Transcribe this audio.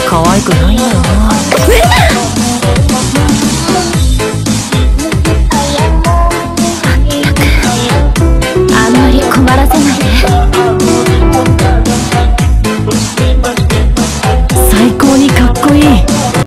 可愛くないんだよな。